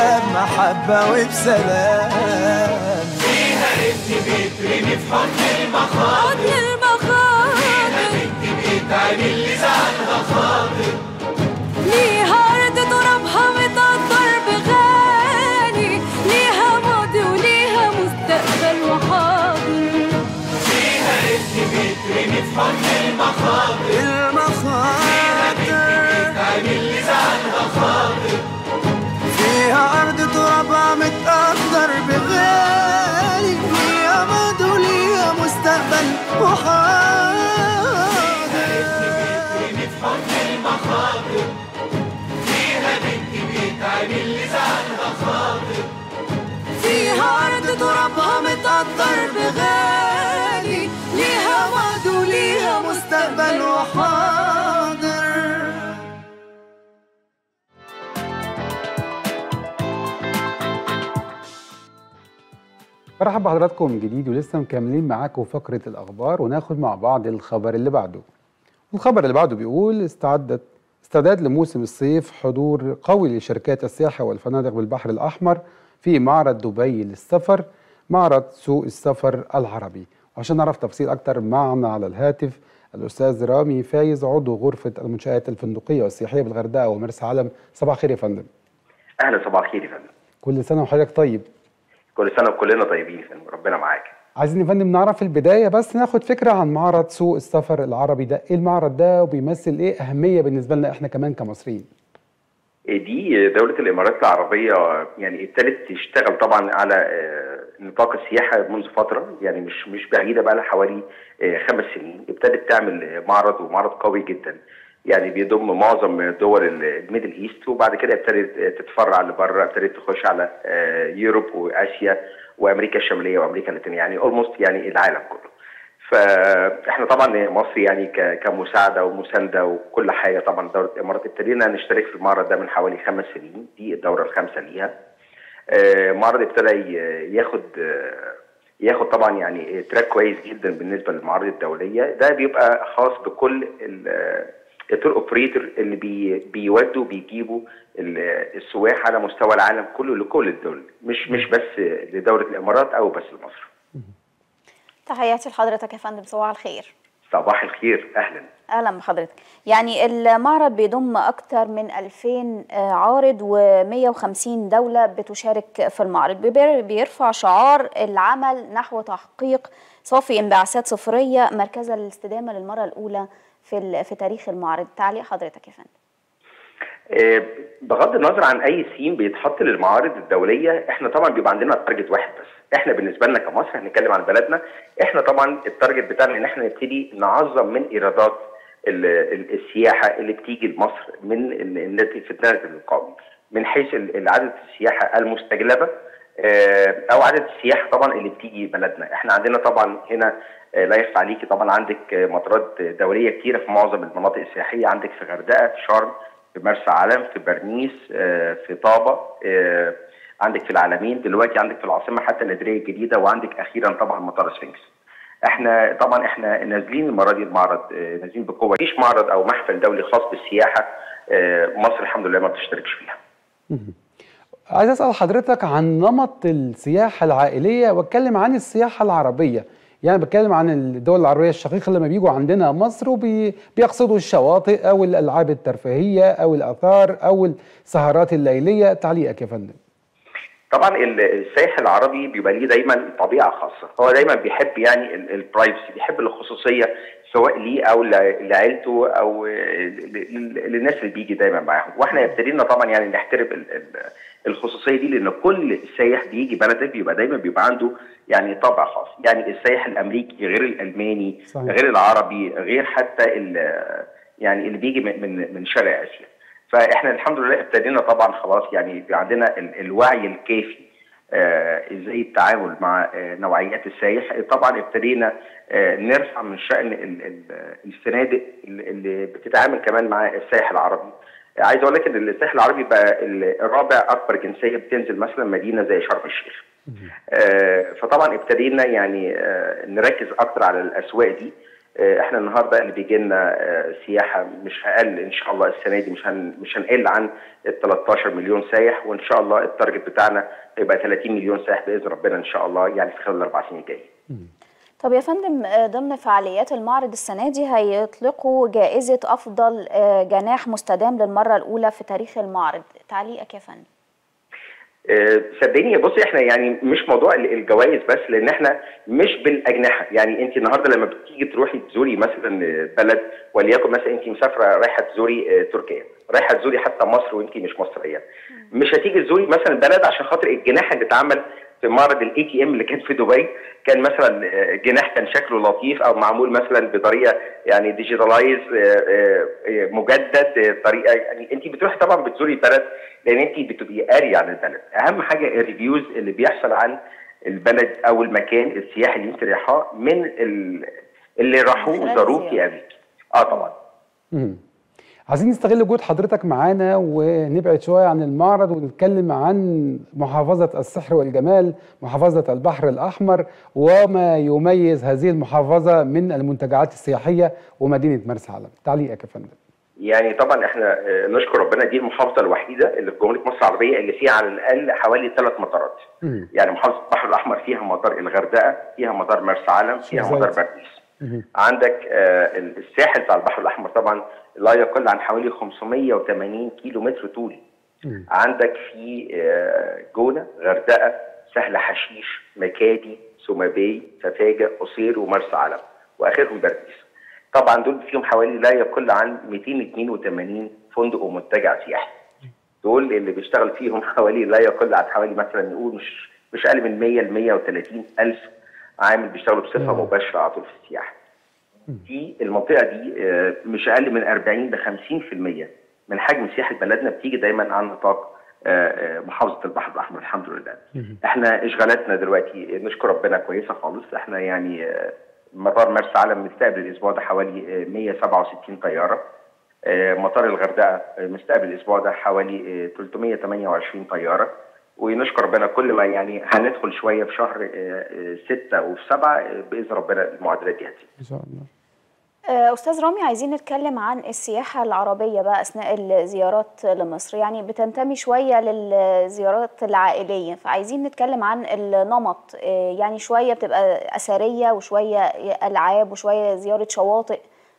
بمحبة وبسلام. فيها ابن بيترمي في حضن المخاطر، فيها بنت بيتعمل لزعلها خاطر، ليها أرض ترابها متقدر بغالي، ليها ماضي وليها مستقبل وحاضر. فيها ابن بيترمي في حضن المخاطر، فيها بنت بيتعمل لزعلها خاطر، فيها أرض ترابها متقدر بغالي، ليها ماضي وليها مستقبل وحاضر. بيترمي في حضن المخاطر، فيها بنت بيتعمل لزعلها خاطر، فيها أرض ترابها متقدر بغالي، ليها ماضي وليها مستقبل وحاضر. مرحبا بحضراتكم من جديد، ولسه مكملين معاكم فقرة الأخبار، وناخد مع بعض الخبر اللي بعده. الخبر اللي بعده بيقول استعداد لموسم الصيف، حضور قوي لشركات السياحة والفنادق بالبحر الأحمر في معرض دبي للسفر، معرض سوق السفر العربي. وعشان نعرف تفاصيل أكتر معنا على الهاتف الأستاذ رامي فايز، عضو غرفة المنشآت الفندقية والسياحية بالغردقة ومرسى علم. صباح الخير يا فندم. أهلا، صباح الخير يا فندم. كل سنة وحضرتك طيب. كل سنة وكلنا طيبين يا فندم، ربنا معاك. عايزين يا فندم نعرف في البداية بس ناخد فكرة عن معرض سوق السفر العربي ده، ايه المعرض ده وبيمثل ايه أهمية بالنسبة لنا احنا كمان كمصريين؟ دي دولة الإمارات العربية يعني ابتدت تشتغل طبعا على نطاق السياحة منذ فترة، يعني مش بعيدة، بقى لها حوالي 5 سنين ابتدت تعمل معرض، ومعرض قوي جدا يعني بيضم معظم دول الميدل ايست، وبعد كده ابتدت تتفرع لبره، ابتدت تخش على يوروب واسيا وامريكا الشماليه وامريكا اللاتينيه، يعني اولموست يعني العالم كله. فاحنا طبعا مصر يعني كمساعده ومسانده وكل حاجه، طبعا دوله الامارات ابتدينا نشترك في المعرض ده من حوالي 5 سنين، دي الدوره ال5 ليها. معرض ابتدى ياخد طبعا يعني تراك كويس جدا بالنسبه للمعارض الدوليه، ده بيبقى خاص بكل التور اوبريتور اللي بيودوا بيجيبوا السواح على مستوى العالم كله لكل الدول، مش بس لدوله الامارات او بس لمصر. تحياتي لحضرتك يا فندم، صباح الخير. صباح الخير، اهلا. اهلا بحضرتك. يعني المعرض بيضم اكثر من 2000 عارض و150 دوله بتشارك في المعرض، بيرفع شعار العمل نحو تحقيق صافي انبعاثات صفريه مركزا للاستدامه للمره الاولى في تاريخ المعرض. تعليق حضرتك يا فندم. بغض النظر عن اي سيم بيتحط للمعارض الدوليه، احنا طبعا بيبقى عندنا تارجت واحد بس. احنا بالنسبه لنا كمصر هنتكلم عن بلدنا، احنا طبعا التارجت بتاعنا ان احنا نبتدي نعظم من ايرادات السياحه اللي بتيجي لمصر من في الناتج القومي، من حيث عدد السياحه المستجلبه او عدد السياحه طبعا اللي بتيجي بلدنا. احنا عندنا طبعا هنا لا يخفى عليكي طبعا عندك مطارات دوليه كتيره في معظم المناطق السياحيه، عندك في غردقه، في شرم، في مرسى علم، في برنيس، في طابه، عندك في العلمين، دلوقتي عندك في العاصمه حتى الاداريه الجديده، وعندك اخيرا طبعا مطار سفنكس. احنا طبعا نازلين المره دي المعرض، نازلين بقوه، مفيش معرض او محفل دولي خاص بالسياحه مصر الحمد لله ما بتشتركش فيها. عايز اسال حضرتك عن نمط السياحه العائليه، واتكلم عن السياحه العربيه، يعني بتكلم عن الدول العربيه الشقيقه لما بيجوا عندنا مصر وبيقصدوا الشواطئ او الالعاب الترفيهيه او الاثار او السهرات الليليه. تعليقك يا فندم. طبعا السائح العربي بيبقى ليه دايما طبيعه خاصه، هو دايما بيحب يعني البرايفسي، بيحب الخصوصيه سواء ليه او لعيلته او للناس اللي بيجي دايما معاهم، واحنا ابتدينا طبعا يعني نحترم الخصوصيه دي، لان كل سائح بيجي بلدك بيبقى عنده يعني طابع خاص، يعني السائح الامريكي غير الالماني صحيح. غير العربي غير حتى يعني اللي بيجي من شرق اسيا. فاحنا الحمد لله ابتدينا طبعا خلاص يعني عندنا الوعي الكافي ازاي التعامل مع نوعيات السائح. طبعا ابتدينا نرفع من شأن الفنادق اللي بتتعامل كمان مع السائح العربي. عايز اقول لك ان السائح العربي بقى الرابع اكبر جنسيه بتنزل مثلا مدينه زي شرم الشيخ. فطبعا ابتدينا يعني نركز اكتر على الاسواق دي. احنا النهارده اللي بيجي لنا سياحه مش اقل ان شاء الله السنه دي مش هنقل عن ال 13 مليون سايح، وان شاء الله التارجت بتاعنا هيبقى 30 مليون سائح باذن ربنا ان شاء الله يعني في خلال ال4 سنين الجايه. طب يا فندم، ضمن فعاليات المعرض السنة دي هيطلقوا جائزة أفضل جناح مستدام للمرة الأولى في تاريخ المعرض، تعليقك يا فندم؟ صدقيني بصي، احنا يعني مش موضوع الجوائز بس، لان احنا مش بالاجنحه. يعني انت النهارده لما بتيجي تروحي تزوري مثلا بلد، وليكن مثلا انت مسافره رايحه تزوري تركيا، رايحه تزوري حتى مصر وانت مش مصريه، مش هتيجي تزوري مثلا بلد عشان خاطر الجناح اللي اتعمل في معرض ATM اللي كان في دبي، كان مثلا جناح كان شكله لطيف او معمول مثلا بطريقه يعني ديجيتالايز مجدد طريقه. يعني انت بتروحي طبعا بتزوري البلد لان انت بتبقي قاري عن البلد. اهم حاجه الريفيوز اللي بيحصل عن البلد او المكان السياحي اللي انت رايحاه من اللي راحوه وزاروكي قبل. طبعا. عايزين نستغل وجود حضرتك معانا ونبعد شويه عن المعرض ونتكلم عن محافظه السحر والجمال، محافظه البحر الاحمر، وما يميز هذه المحافظه من المنتجعات السياحيه ومدينه مرسى علم. تعليقك يا فندم. يعني طبعا احنا نشكر ربنا، دي المحافظه الوحيده اللي في جمهوريه مصر العربيه اللي فيها على الاقل حوالي 3 مطارات. يعني محافظه البحر الاحمر فيها مطار الغردقه، فيها مطار مرسى علم، فيها مطار باريس. عندك الساحل بتاع البحر الاحمر طبعا لا يقل عن حوالي 580 كيلو متر طولي. عندك في جونه، غردقه، سهل حشيش، مكادي، سومابي، سفاجه، قصير، ومرسى علم، واخرهم باريس. طبعا دول فيهم حوالي لا يقل عن 282 فندق ومنتجع سياحي. دول اللي بيشتغل فيهم حوالي لا يقل عن حوالي مثلا نقول مش اقل من 100 ل 130 الف عامل بيشتغلوا بصفه مباشره على طول في السياحه. دي المنطقه دي مش اقل من 40 ل 50% من حجم سياحه بلدنا بتيجي دايما عن نطاق محافظه البحر الاحمر. الحمد لله. احنا اشغالاتنا دلوقتي نشكر ربنا كويسه خالص. احنا يعني مطار مرسى علم مستقبل الاسبوع ده حوالي 167 طياره. مطار الغردقه مستقبل الاسبوع ده حوالي 328 طياره. ونشكر ربنا كل ما يعني هندخل شويه في شهر 6 وفي 7 باذن ربنا المعدلات دي هتزيد ان شاء الله. أستاذ رامي، عايزين نتكلم عن السياحة العربية بقى أثناء الزيارات لمصر، يعني بتنتمي شوية للزيارات العائلية، فعايزين نتكلم عن النمط، يعني شوية بتبقى أثرية وشوية ألعاب وشوية زيارة شواطئ،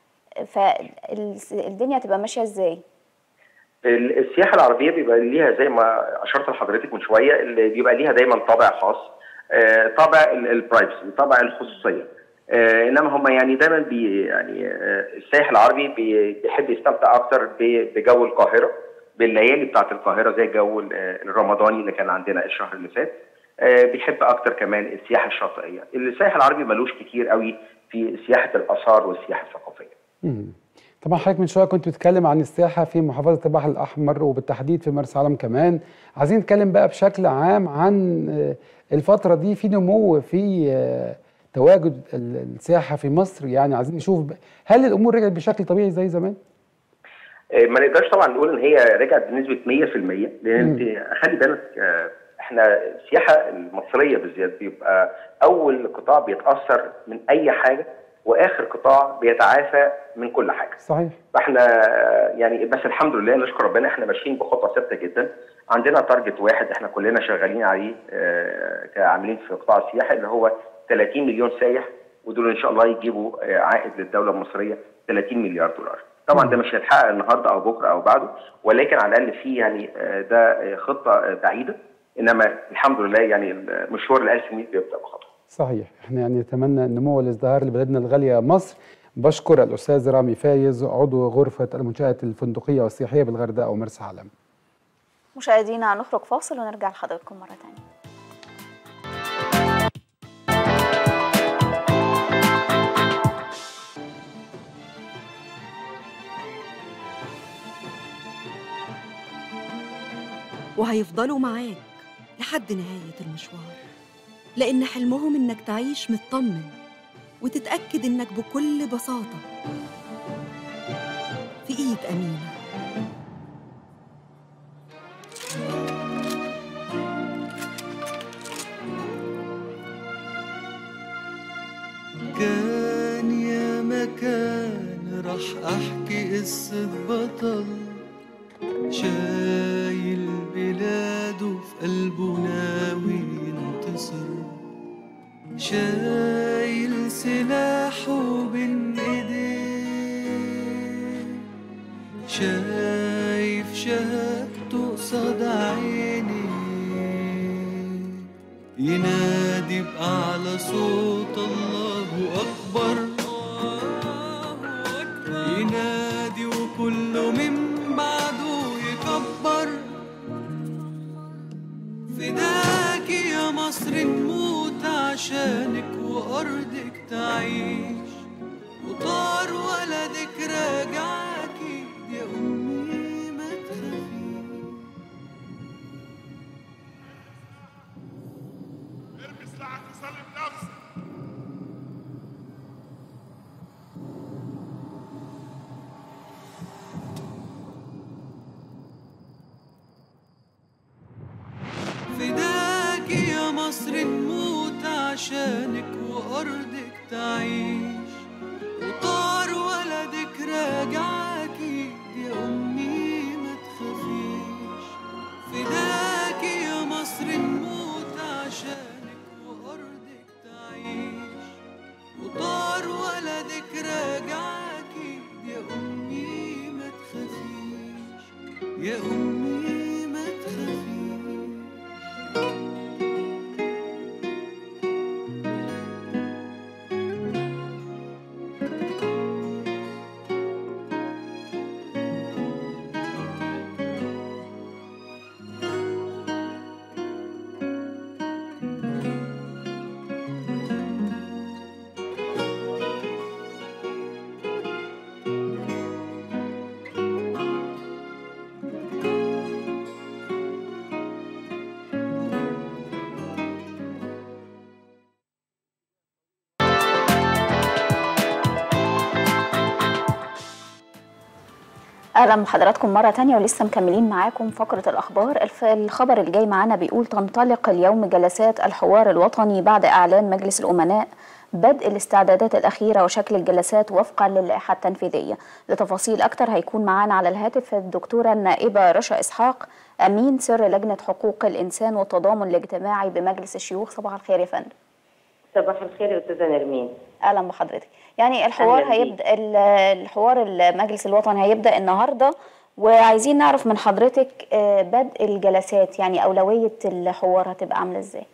فالدنيا تبقى ماشية إزاي؟ السياحة العربية بيبقى ليها زي ما أشرت لحضرتك من شوية، اللي بيبقى ليها دايما طابع خاص، طابع البرايفسي، طابع الخصوصية. انما هم يعني دايما يعني السائح العربي بيحب يستمتع اكتر بجو القاهره، بالليالي بتاعت القاهره زي الجو الرمضاني اللي كان عندنا الشهر اللي فات. بيحب اكتر كمان السياحه الشاطئيه. السائح العربي ملوش كتير قوي في سياحه الاثار والسياحه الثقافيه. طبعا حضرتك من شويه كنت بتتكلم عن السياحه في محافظه البحر الاحمر وبالتحديد في مرسى علم كمان. عايزين نتكلم بقى بشكل عام عن الفتره دي في نمو في تواجد السياحه في مصر. يعني عايزين نشوف هل الامور رجعت بشكل طبيعي زي زمان؟ ما نقدرش طبعا نقول ان هي رجعت بنسبه 100%، لان انت خلي بالك احنا السياحه المصريه بالذات بيبقى اول قطاع بيتاثر من اي حاجه واخر قطاع بيتعافى من كل حاجه. صحيح. فاحنا يعني بس الحمد لله نشكر ربنا احنا ماشيين بخطه ثابته جدا. عندنا تارجت واحد احنا كلنا شغالين عليه كعاملين في قطاع السياحه، اللي هو 30 مليون سايح، ودول ان شاء الله يجيبوا عائد للدوله المصريه 30 مليار دولار. طبعا ده مش هيتحقق النهارده او بكره او بعده، ولكن على الاقل في يعني ده خطه بعيده، انما الحمد لله يعني مشوار ال1000 ميل بيبدا بخطوه. صحيح. احنا يعني نتمنى النمو والازدهار لبلدنا الغاليه مصر. بشكر الاستاذ رامي فايز عضو غرفه المنشات الفندقيه والسياحيه بالغردقه ومرسى علم. مشاهدينا هنخرج فاصل ونرجع لحضراتكم مره ثانيه. وهيفضلوا معاك لحد نهاية المشوار، لأن حلمهم إنك تعيش مطمن وتتأكد إنك بكل بساطة في إيد أمينة. كان يا راح أحكي قصة بطل شايل بلاده في قلبه ناوي ينتصر، شايل سلاحه بين ايديه، شايف شهادته قصاد عيني، ينادي بأعلى صوت الله أكبر، ينادي وكله من بعده يكبر. فداك يا مصر نموت عشانك وأرضك تعيش، وطار ولدك راجعاكي يا أمي ما تخافيش. ارمي سلاحك وسلم نفسك. فداك يا مصر نموت عشانك وأرضك تعيش، وطار ولدك راجعاكي يا أمي ما تخافيش. فداك يا مصر نموت عشانك وأرضك تعيش، وطار ولدك راجعاكي يا أمي ما تخافيش، يا أمي ما تخافيش. اهلا بحضراتكم مره تانية ولسه مكملين معاكم فقره الاخبار. الخبر اللي جاي معانا بيقول تنطلق اليوم جلسات الحوار الوطني بعد اعلان مجلس الامناء بدء الاستعدادات الاخيره وشكل الجلسات وفقا للائحه التنفيذيه. لتفاصيل اكتر هيكون معانا على الهاتف الدكتوره النائبه رشا اسحاق امين سر لجنه حقوق الانسان والتضامن الاجتماعي بمجلس الشيوخ. صباح الخير يا فندم. صباح الخير يا استاذه نرمين. اهلا بحضرتك. يعني الحوار هيبدا الحوار المجلس الوطني هيبدا النهارده، وعايزين نعرف من حضرتك بدء الجلسات، يعني اولويه الحوار هتبقى عامله ازاي؟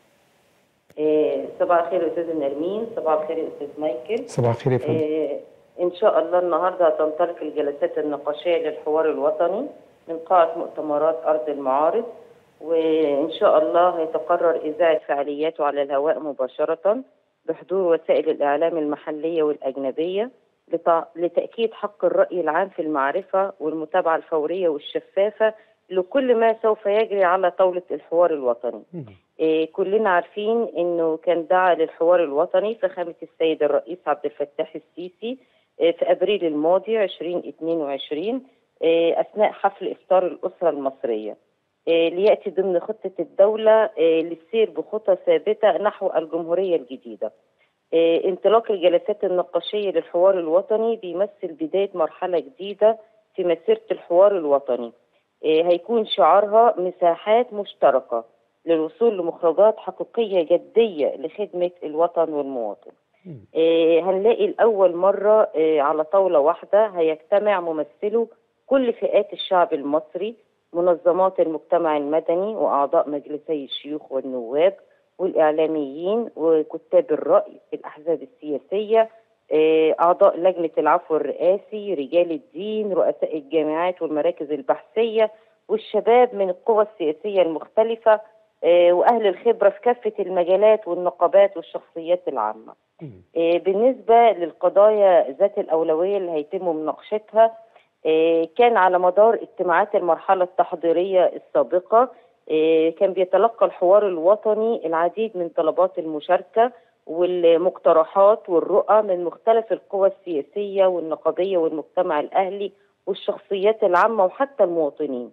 صباح الخير يا استاذه نرمين. صباح الخير يا استاذ مايكل. صباح الخير يا فندم. ان شاء الله النهارده هتنطلق الجلسات النقاشيه للحوار الوطني من قاعه مؤتمرات ارض المعارض، وان شاء الله هيتقرر اذاعه فعالياته على الهواء مباشره بحضور وسائل الإعلام المحلية والأجنبية لتأكيد حق الرأي العام في المعرفة والمتابعة الفورية والشفافة لكل ما سوف يجري على طاولة الحوار الوطني. كلنا عارفين أنه كان دعا للحوار الوطني فخامة السيد الرئيس عبد الفتاح السيسي في أبريل الماضي 2022 أثناء حفل إفطار الأسرة المصرية، ليأتي ضمن خطة الدولة للسير بخطى ثابتة نحو الجمهورية الجديدة. انطلاق الجلسات النقاشية للحوار الوطني بيمثل بداية مرحلة جديدة في مسيرة الحوار الوطني. هيكون شعارها مساحات مشتركة للوصول لمخرجات حقيقية جدية لخدمة الوطن والمواطن. هنلاقي لأول مرة على طاولة واحدة هيجتمع ممثلو كل فئات الشعب المصري، منظمات المجتمع المدني وأعضاء مجلسي الشيوخ والنواب والإعلاميين وكتاب الرأي في الأحزاب السياسية، أعضاء لجنة العفو الرئاسي، رجال الدين، رؤساء الجامعات والمراكز البحثية، والشباب من القوى السياسية المختلفة، وأهل الخبرة في كافة المجالات والنقابات والشخصيات العامة. بالنسبة للقضايا ذات الأولوية اللي هيتم مناقشتها، كان على مدار اجتماعات المرحلة التحضيرية السابقة كان بيتلقى الحوار الوطني العديد من طلبات المشاركة والمقترحات والرؤى من مختلف القوى السياسية والنقابية والمجتمع الأهلي والشخصيات العامة وحتى المواطنين.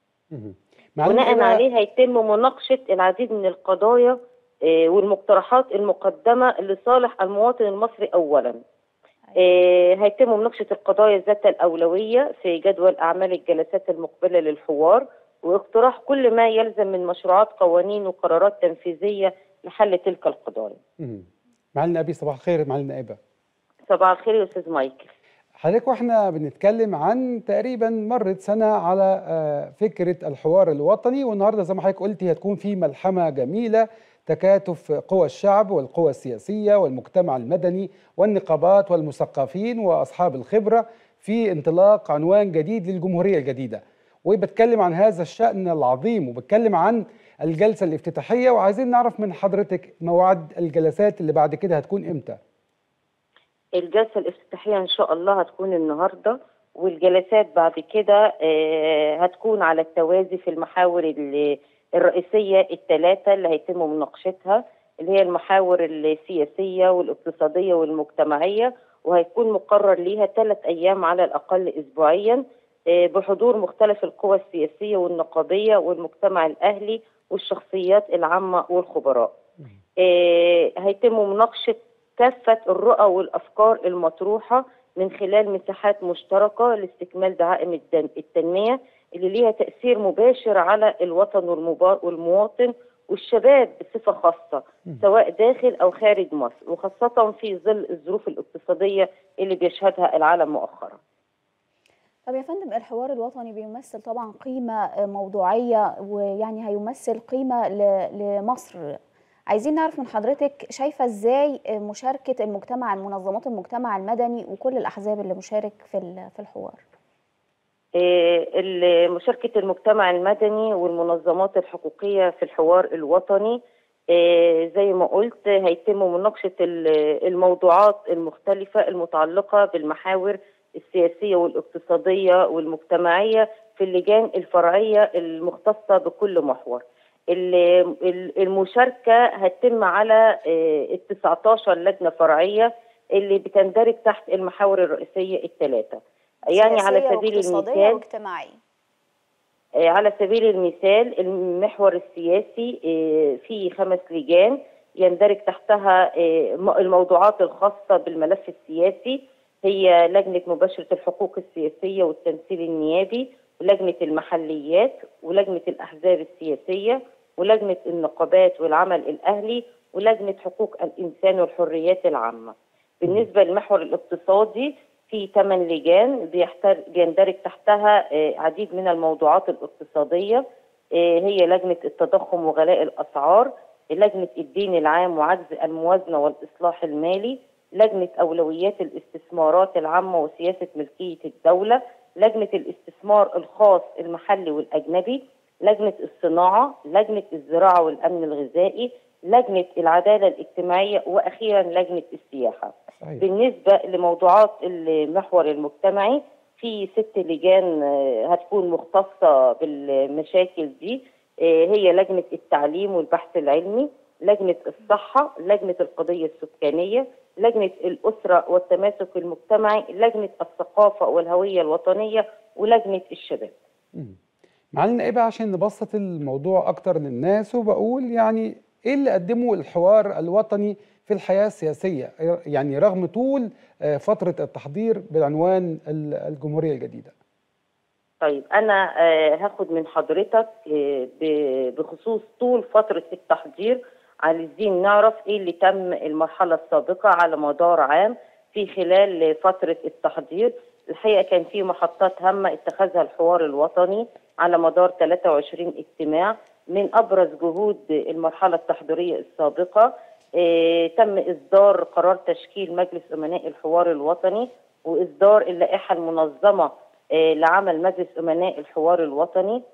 بناء عليه هيتم مناقشة العديد من القضايا والمقترحات المقدمة لصالح المواطن المصري أولا. هيتم مناقشة القضايا ذات الأولوية في جدول أعمال الجلسات المقبلة للحوار، واقتراح كل ما يلزم من مشروعات قوانين وقرارات تنفيذية لحل تلك القضايا. معالي النائبة صباح الخير. معالي النائبة صباح الخير يا أستاذ مايكل. حضرتك واحنا بنتكلم عن تقريبا مرت سنة على فكرة الحوار الوطني، والنهاردة زي ما حضرتك قلتي هتكون في ملحمة جميلة، تكاتف قوى الشعب والقوى السياسية والمجتمع المدني والنقابات والمثقفين وأصحاب الخبرة في انطلاق عنوان جديد للجمهورية الجديدة. وبتكلم عن هذا الشأن العظيم وبتكلم عن الجلسة الافتتاحية، وعايزين نعرف من حضرتك موعد الجلسات اللي بعد كده هتكون إمتى؟ الجلسة الافتتاحية إن شاء الله هتكون النهاردة، والجلسات بعد كده هتكون على التوازي في المحاور الرئيسية الثلاثة اللي هيتم مناقشتها، اللي هي المحاور السياسية والاقتصادية والمجتمعية، وهيكون مقرر ليها 3 أيام على الأقل أسبوعيا بحضور مختلف القوى السياسية والنقابية والمجتمع الأهلي والشخصيات العامة والخبراء. هيتم مناقشة كافة الرؤى والأفكار المطروحة من خلال مساحات مشتركة لاستكمال دعائم التنمية اللي ليها تأثير مباشر على الوطن والمواطن والشباب بصفة خاصة سواء داخل أو خارج مصر، وخاصة في ظل الظروف الاقتصادية اللي بيشهدها العالم مؤخرا. طب يا فندم، الحوار الوطني بيمثل طبعا قيمة موضوعية، ويعني هيمثل قيمة لمصر. عايزين نعرف من حضرتك شايفة ازاي مشاركة المجتمع، منظمات المجتمع المدني وكل الأحزاب اللي مشارك في الحوار؟ مشاركة المجتمع المدني والمنظمات الحقوقية في الحوار الوطني زي ما قلت هيتم مناقشة الموضوعات المختلفة المتعلقة بالمحاور السياسية والاقتصادية والمجتمعية في اللجان الفرعية المختصة بكل محور. المشاركة هتتم على 19 لجنة فرعية اللي بتندرج تحت المحاور الرئيسية الثلاثة. يعني على سبيل المثال على سبيل المثال المحور السياسي فيه 5 لجان يندرج تحتها الموضوعات الخاصة بالملف السياسي، هي لجنة مباشرة الحقوق السياسية والتمثيل النيابي، ولجنة المحليات، ولجنة الأحزاب السياسية، ولجنة النقابات والعمل الأهلي، ولجنة حقوق الإنسان والحريات العامة. بالنسبة للمحور الاقتصادي في 8 لجان بيندرج تحتها عديد من الموضوعات الاقتصادية، هي لجنة التضخم وغلاء الأسعار، لجنة الدين العام وعجز الموازنة والإصلاح المالي، لجنة أولويات الاستثمارات العامة وسياسة ملكية الدولة، لجنة الاستثمار الخاص المحلي والأجنبي، لجنة الصناعة، لجنة الزراعة والأمن الغذائي، لجنة العدالة الاجتماعية، وأخيرا لجنة السياحة. صحيح. بالنسبة لموضوعات المحور المجتمعي في 6 لجان هتكون مختصة بالمشاكل دي، هي لجنة التعليم والبحث العلمي، لجنة الصحة، لجنة القضية السكانية، لجنة الأسرة والتماسك المجتمعي، لجنة الثقافة والهوية الوطنية، ولجنة الشباب. معالي النائبة، عشان نبسط الموضوع أكتر للناس، وبقول يعني إيه اللي قدمه الحوار الوطني في الحياة السياسية، يعني رغم طول فترة التحضير بعنوان الجمهورية الجديدة؟ طيب أنا هاخد من حضرتك بخصوص طول فترة التحضير، عايزين نعرف إيه اللي تم المرحلة السابقة على مدار عام في خلال فترة التحضير. الحقيقة كان في محطات هامة اتخذها الحوار الوطني على مدار 23 اجتماع. من أبرز جهود المرحلة التحضيرية السابقة تم إصدار قرار تشكيل مجلس أمناء الحوار الوطني، وإصدار اللائحة المنظمة لعمل مجلس أمناء الحوار الوطني،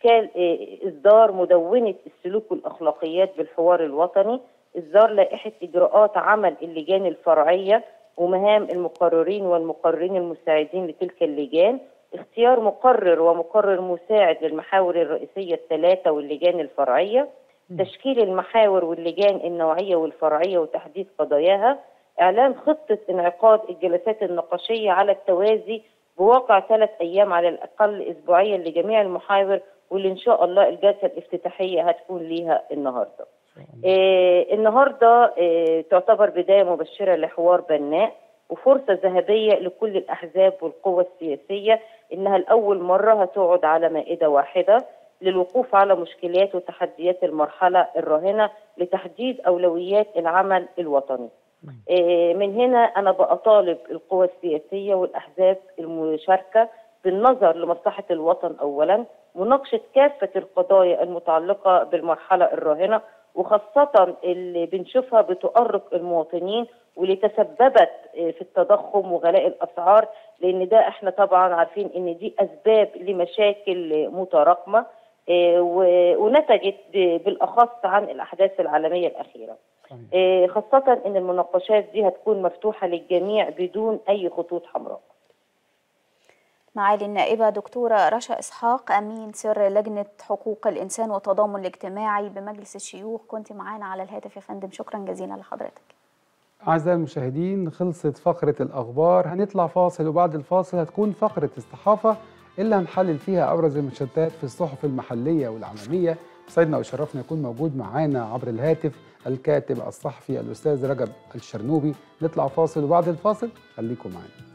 إصدار مدونة السلوك والأخلاقيات بالحوار الوطني، إصدار لائحة إجراءات عمل اللجان الفرعية ومهام المقررين والمقررين المساعدين لتلك اللجان، اختيار مقرر ومقرر مساعد للمحاور الرئيسية ال3 واللجان الفرعية، تشكيل المحاور واللجان النوعية والفرعية وتحديد قضاياها، إعلان خطة انعقاد الجلسات النقاشية على التوازي بواقع 3 أيام على الأقل أسبوعيا لجميع المحاور، واللي إن شاء الله الجلسة الافتتاحية هتكون ليها النهاردة. النهاردة تعتبر بداية مبشرة لحوار بناء وفرصة ذهبية لكل الأحزاب والقوى السياسية إنها لأول مرة هتقعد على مائدة واحدة للوقوف على مشكلات وتحديات المرحلة الراهنة لتحديد أولويات العمل الوطني. من هنا أنا بطالب القوى السياسية والأحزاب المشاركة بالنظر لمصلحة الوطن أولا، مناقشة كافة القضايا المتعلقة بالمرحلة الراهنة وخاصة اللي بنشوفها بتؤرق المواطنين واللي تسببت في التضخم وغلاء الأسعار، لأن ده احنا طبعا عارفين ان دي أسباب لمشاكل متراكمة ونتجت بالأخص عن الأحداث العالمية الأخيرة. خاصة ان المناقشات دي هتكون مفتوحة للجميع بدون أي خطوط حمراء. معالي النائبة دكتورة رشا إسحاق، أمين سر لجنة حقوق الإنسان والتضامن الاجتماعي بمجلس الشيوخ، كنت معانا على الهاتف يا فندم، شكرا جزيلا لحضرتك. أعزائي المشاهدين، خلصت فقرة الأخبار، هنطلع فاصل وبعد الفاصل هتكون فقرة الصحافة اللي هنحلل فيها أبرز المنشطات في الصحف المحلية والعالمية. سعدنا وشرفنا يكون موجود معانا عبر الهاتف الكاتب الصحفي الأستاذ رجب الشرنوبي. نطلع فاصل وبعد الفاصل خليكم معانا.